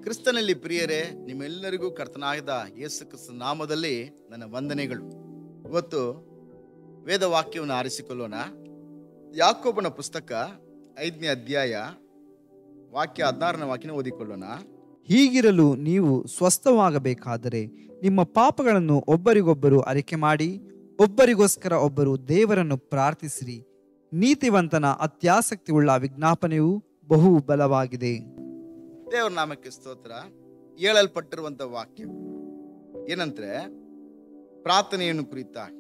ಕ್ರಿಸ್ತನಲ್ಲಿ ಪ್ರಿಯರೇ, ನಿಮ್ಮೆಲ್ಲರಿಗೂ ಕರ್ತನಾದ ಯೇಸು ಕ್ರಿಸ್ತನ ನಾಮದಲ್ಲಿ ನನ್ನ ವಂದನೆಗಳು. ಇವತ್ತು ವೇದವಾಕ್ಯವನ್ನು ಆರಿಸಿಕೊಳ್ಳೋಣ. ಯಾಕೋಬನ ಪುಸ್ತಕ 5ನೇ ಅಧ್ಯಾಯ ವಾಕ್ಯ 16ನೇ ವಾಕ್ಯನ ಓದಿಕೊಳ್ಳೋಣ. ಹೀಗಿರಲು ನೀವು ಸ್ವಸ್ಥವಾಗಬೇಕಾದರೆ ನಿಮ್ಮ ಪಾಪಗಳನ್ನು ಒಬ್ಬರಿಗೊಬ್ಬರು ಅರಿಕೆ ಮಾಡಿ ಒಬ್ಬರಿಗೋಸ್ಕರ ಒಬ್ಬರು ದೇವರನ್ನು ಪ್ರಾರ್ಥಿಸಿರಿ. ನೀತಿವಂತನ ಅತ್ಯಾಸಕ್ತಿ ಉಳ್ಳ ವಿಜ್ಞಾಪನೆಯು ಬಹು ಬಲವಾಗಿದೆ. ದೇವರ ನಾಮಕ್ಕೆ ಸ್ತೋತ್ರ. ಹೇಳಲ್ಪಟ್ಟಿರುವಂತ ವಾಕ್ಯ ಏನಂದ್ರೆ ಪ್ರಾರ್ಥನೆಯನ್ನು ಕುರಿತಾಗಿ.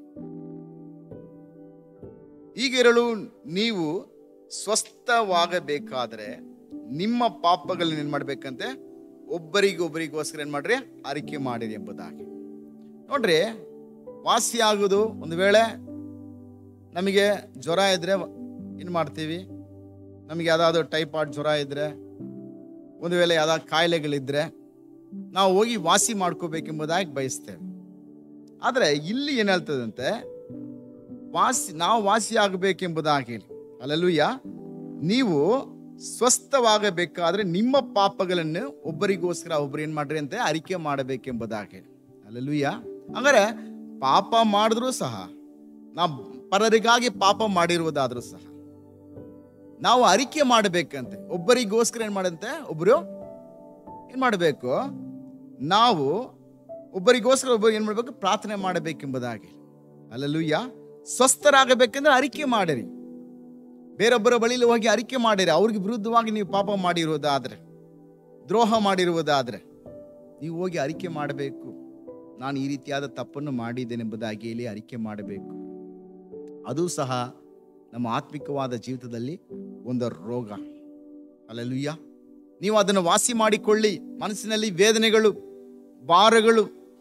ಹೀಗಿರಲು ನೀವು ಸ್ವಸ್ಥವಾಗಬೇಕಾದ್ರೆ ನಿಮ್ಮ ಪಾಪಗಳನ್ನ ಏನ್ ಮಾಡ್ಬೇಕಂತೆ ಒಬ್ಬರಿಗೊಬ್ಬರಿಗೋಸ್ಕರ ಏನ್ ಮಾಡ್ರಿ ಅರಿಕೆ ಮಾಡಿರಿ ಎಂಬುದಾಗಿ. ನೋಡ್ರಿ, ವಾಸಿ ಆಗುವುದು, ಒಂದು ವೇಳೆ ನಮಗೆ ಜ್ವರ ಇದ್ರೆ ಏನ್ ಮಾಡ್ತೀವಿ, ನಮಗೆ ಯಾವ್ದಾದ್ರು ಟೈಫಾಯ್ಡ್ ಜ್ವರ ಇದ್ರೆ, ಒಂದು ವೇಳೆ ಯಾವ್ದಾದ್ರು ಕಾಯಿಲೆಗಳಿದ್ರೆ ನಾವು ಹೋಗಿ ವಾಸಿ ಮಾಡ್ಕೋಬೇಕೆಂಬುದಾಗಿ ಬಯಸ್ತೇವೆ. ಆದ್ರೆ ಇಲ್ಲಿ ಏನ್ ಹೇಳ್ತದಂತೆ, ನಾವು ವಾಸಿ ಆಗಬೇಕೆಂಬುದಾಗಿ ಹೇಳಿ. ಹಲ್ಲೆಲೂಯಾ. ನೀವು ಸ್ವಸ್ಥವಾಗಬೇಕಾದ್ರೆ ನಿಮ್ಮ ಪಾಪಗಳನ್ನು ಒಬ್ಬರಿಗೋಸ್ಕರ ಒಬ್ಬರು ಏನ್ ಮಾಡ್ರಿ ಅಂತ ಅರಿಕೆ ಮಾಡಬೇಕೆಂಬುದಾಗಿ ಹೇಳಿ. ಹಲ್ಲೆಲೂಯಾ. ಹಂಗಾರೆ ಪಾಪ ಮಾಡಿದ್ರು ಸಹ, ನಾವು ಪರರಿಗಾಗಿ ಪಾಪ ಮಾಡಿರುವುದಾದ್ರೂ ಸಹ ನಾವು ಅರಿಕೆ ಮಾಡಬೇಕಂತೆ. ಒಬ್ಬರಿಗೋಸ್ಕರ ಏನ್ ಮಾಡಂತೆ, ಒಬ್ರು ಏನ್ ಮಾಡಬೇಕು, ನಾವು ಒಬ್ಬರಿಗೋಸ್ಕರ ಒಬ್ಬರು ಏನ್ ಮಾಡ್ಬೇಕು, ಪ್ರಾರ್ಥನೆ ಮಾಡಬೇಕೆಂಬುದಾಗಿ. ಹಲ್ಲೆಲೂಯಾ. ಸ್ವಸ್ಥರಾಗಬೇಕಂದ್ರೆ ಅರಿಕೆ ಮಾಡಿರಿ. ಬೇರೊಬ್ಬರ ಬಳಿಲಿ ಹೋಗಿ ಅರಿಕೆ ಮಾಡಿರಿ. ಅವ್ರಿಗೆ ವಿರುದ್ಧವಾಗಿ ನೀವು ಪಾಪ ಮಾಡಿರುವುದಾದ್ರೆ, ದ್ರೋಹ ಮಾಡಿರುವುದಾದ್ರೆ ನೀವು ಹೋಗಿ ಅರಿಕೆ ಮಾಡಬೇಕು. ನಾನು ಈ ರೀತಿಯಾದ ತಪ್ಪನ್ನು ಮಾಡಿದ್ದೇನೆಂಬುದಾಗಿ ಹೇಳಿ ಅರಿಕೆ ಮಾಡಬೇಕು. ಅದು ಸಹ ನಮ್ಮ ಆತ್ಮಿಕವಾದ ಜೀವಿತದಲ್ಲಿ ಒಂದು ರೋಗ. ಹಲ್ಲೆಲೂಯಾ. ನೀವು ಅದನ್ನು ವಾಸಿ ಮಾಡಿಕೊಳ್ಳಿ. ಮನಸ್ಸಿನಲ್ಲಿ ವೇದನೆಗಳು, ಭಾರಗಳು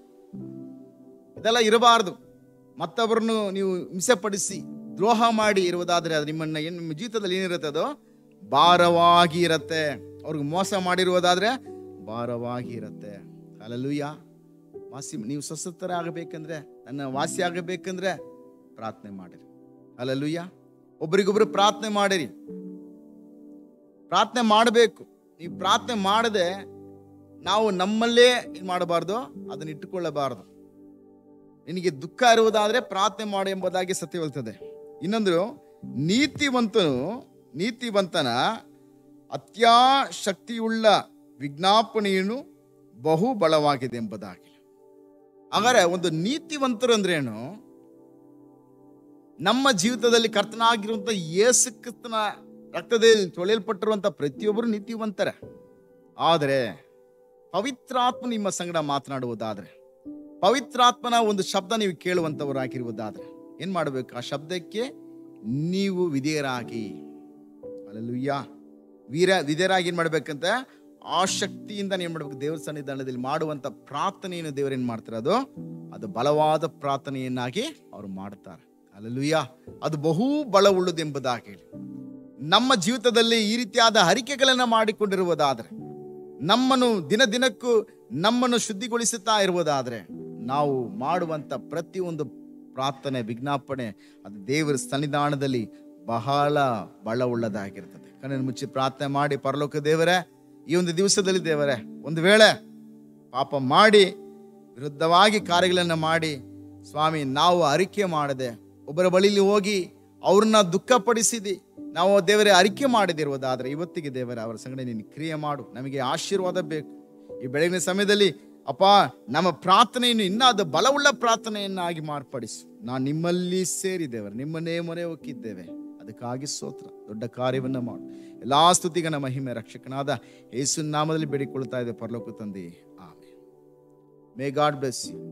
ಇದೆಲ್ಲ ಇರಬಾರದು. ಮತ್ತೊಬ್ಬರನ್ನು ನೀವು ಹಿಂಸೆಪಡಿಸಿ ದ್ರೋಹ ಮಾಡಿ ಇರುವುದಾದ್ರೆ ಅದು ನಿಮ್ಮ ಜೀವಿತದಲ್ಲಿ ಏನಿರುತ್ತೆ, ಅದು ಭಾರವಾಗಿ ಇರತ್ತೆ. ಅವ್ರಿಗೆ ಮೋಸ ಮಾಡಿರುವುದಾದ್ರೆ ಭಾರವಾಗಿ ಇರತ್ತೆ. ಹಲ್ಲೆಲೂಯಾ. ನೀವು ಸ್ವಸ್ಥರಾಗಬೇಕಂದ್ರೆ, ನನ್ನ ವಾಸಿ ಆಗಬೇಕಂದ್ರೆ ಪ್ರಾರ್ಥನೆ ಮಾಡಿರಿ. ಹಲ್ಲೆಲೂಯಾ. ಒಬ್ಬರಿಗೊಬ್ರು ಪ್ರಾರ್ಥನೆ ಮಾಡಿರಿ. ಪ್ರಾರ್ಥನೆ ಮಾಡಬೇಕು. ನೀವು ಪ್ರಾರ್ಥನೆ ಮಾಡದೆ ನಾವು ನಮ್ಮಲ್ಲೇ ಏನ್ ಮಾಡಬಾರ್ದು, ಅದನ್ನ ಇಟ್ಟುಕೊಳ್ಳಬಾರದು. ನಿನಗೆ ದುಃಖ ಇರುವುದಾದ್ರೆ ಪ್ರಾರ್ಥನೆ ಮಾಡು ಎಂಬುದಾಗಿ ಸತ್ಯ ಹೇಳ್ತದೆ. ಇನ್ನೊಂದು, ನೀತಿವಂತನ ಅತ್ಯಾಶಕ್ತಿಯುಳ್ಳ ವಿಜ್ಞಾಪನೆಯನ್ನು ಬಹು ಬಲವಾಗಿದೆ ಎಂಬುದಾಗಿ. ಹಾಗಾದ್ರೆ ಒಂದು ನೀತಿವಂತರು ಅಂದ್ರೇನು? ನಮ್ಮ ಜೀವಿತದಲ್ಲಿ ಕರ್ತನಾಗಿರುವಂತ ಯೇಸು ಕ್ರಿಸ್ತನ ರಕ್ತದಲ್ಲಿ ತೊಳೆಯಲ್ಪಟ್ಟಿರುವಂತ ಪ್ರತಿಯೊಬ್ಬರು ನೀತಿವಂತರ. ಆದರೆ ಪವಿತ್ರಾತ್ಮ ನಿಮ್ಮ ಸಂಗಡ ಮಾತನಾಡುವುದಾದ್ರೆ, ಪವಿತ್ರಾತ್ಮನ ಒಂದು ಶಬ್ದ ನೀವು ಕೇಳುವಂತವರಾಗಿರುವುದಾದ್ರೆ ಏನ್ ಮಾಡಬೇಕು, ಆ ಶಬ್ದಕ್ಕೆ ನೀವು ವಿಧೇಯರಾಗಿ. ಹಲ್ಲೆಲೂಯಾ. ವಿಧೇಯರಾಗಿ ಏನ್ ಮಾಡ್ಬೇಕಂತ, ಆ ಶಕ್ತಿಯಿಂದ ಏನ್ ಮಾಡ್ಬೇಕು, ದೇವರ ಸನ್ನಿಧಾನದಲ್ಲಿ ಮಾಡುವಂತ ಪ್ರಾರ್ಥನೆಯನ್ನು ದೇವರು ಏನ್ ಮಾಡ್ತಾರೆ, ಅದು ಬಲವಾದ ಪ್ರಾರ್ಥನೆಯನ್ನಾಗಿ ಅವ್ರು ಮಾಡ್ತಾರೆ. ಹಲ್ಲೆಲೂಯಾ. ಅದು ಬಹು ಬಲವುಳ್ಳದು ಎಂಬುದಾಗಿ ಹೇಳಿ. ನಮ್ಮ ಜೀವಿತದಲ್ಲಿ ಈ ರೀತಿಯಾದ ಅರಿಕೆಗಳನ್ನ ಮಾಡಿಕೊಂಡಿರುವುದಾದ್ರೆ, ನಮ್ಮನ್ನು ದಿನಕ್ಕೂ ನಮ್ಮನ್ನು ಶುದ್ಧಿಗೊಳಿಸುತ್ತಾ ಇರುವುದಾದ್ರೆ, ನಾವು ಮಾಡುವಂತ ಪ್ರತಿಯೊಂದು ಪ್ರಾರ್ಥನೆ, ವಿಜ್ಞಾಪನೆ ಅದು ದೇವರ ಸನ್ನಿಧಾನದಲ್ಲಿ ಬಹಳ ಬಲವುಳ್ಳದಾಗಿರ್ತದೆ. ಕಣ್ಣನ್ನು ಮುಚ್ಚಿ ಪ್ರಾರ್ಥನೆ ಮಾಡಿ, ಪರಲೋಕ ದೇವರೇ, ಈ ಒಂದು ದಿವಸದಲ್ಲಿ ದೇವರೇ, ಒಂದು ವೇಳೆ ಪಾಪ ಮಾಡಿ ವಿರುದ್ಧವಾಗಿ ಕಾರ್ಯಗಳನ್ನು ಮಾಡಿ ಸ್ವಾಮಿ, ನಾವು ಅರಿಕೆ ಮಾಡದೆ ಒಬ್ಬರ ಬಳಿಲಿ ಹೋಗಿ ಅವ್ರನ್ನ ದುಃಖಪಡಿಸಿದಿ, ನಾವು ದೇವರೇ ಅರಿಕೆ ಮಾಡದಿರುವುದಾದ್ರೆ ಇವತ್ತಿಗೆ ದೇವರೇ ಅವರ ಸಂಗಡ ನೀನು ಕ್ರಿಯೆ ಮಾಡು. ನಮಗೆ ಆಶೀರ್ವಾದ ಬೇಕು. ಈ ಬೆಳಗಿನ ಸಮಯದಲ್ಲಿ ಅಪ್ಪ, ನಮ್ಮ ಪ್ರಾರ್ಥನೆಯನ್ನು ಇನ್ನಾದ ಬಲವುಳ್ಳ ಪ್ರಾರ್ಥನೆಯನ್ನಾಗಿ ಮಾರ್ಪಡಿಸು. ನಾನು ನಿಮ್ಮಲ್ಲಿ ಸೇರಿ ದೇವರೇ ನಿಮ್ಮನ್ನೇ ಮೊರೆ ಹೋಗಿದ್ದೇವೆ. ಅದಕ್ಕಾಗಿ ಸ್ತೋತ್ರ. ದೊಡ್ಡ ಕಾರ್ಯವನ್ನು ಮಾಡು. ಎಲ್ಲಾ ಸ್ತುತಿಗನ ಮಹಿಮೆ ರಕ್ಷಕನಾದ ಯೇಸುವಿನ ನಾಮದಲ್ಲಿ ಬೇಡಿಕೊಳ್ಳುತ್ತಾ ಇದೆ ಪರಲೋಕ ತಂದೆ. Amen. May God bless you.